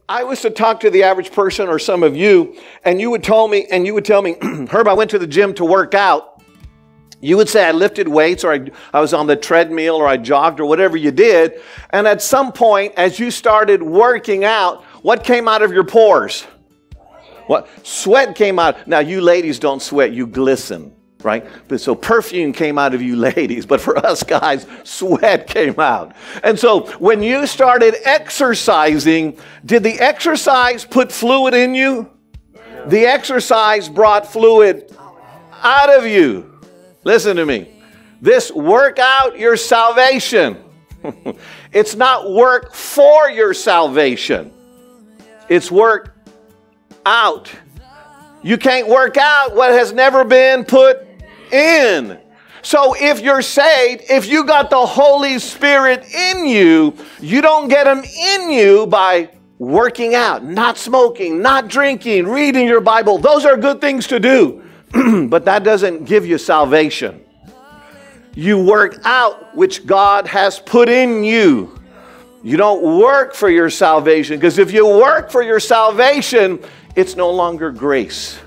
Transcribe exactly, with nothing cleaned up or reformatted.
I was to talk to the average person or some of you, and you would tell me, and you would tell me, Herb, I went to the gym to work out. You would say I lifted weights, or I, I was on the treadmill, or I jogged, or whatever you did. And at some point, as you started working out, what came out of your pores? What? Sweat came out. Now, you ladies don't sweat, you glisten. Right? But so perfume came out of you ladies, but for us guys, sweat came out. And so when you started exercising, did the exercise put fluid in you? The exercise brought fluid out of you. Listen to me. This work out your salvation. It's not work for your salvation. It's work out. You can't work out what has never been put in. So if you're saved, if you got the Holy Spirit in you, you don't get him in you by working out, not smoking, not drinking, reading your Bible. Those are good things to do, but that doesn't give you salvation. You work out which God has put in you. You don't work for your salvation, because if you work for your salvation, it's no longer grace.